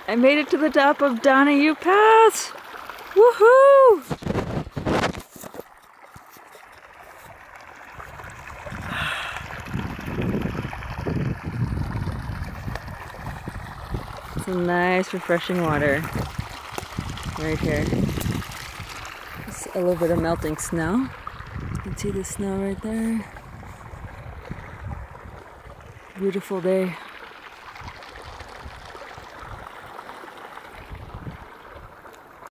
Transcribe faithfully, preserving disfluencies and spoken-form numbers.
I made it to the top of Donahue Pass! Woohoo! Some nice refreshing water right here. Just a little bit of melting snow. You can see the snow right there. Beautiful day.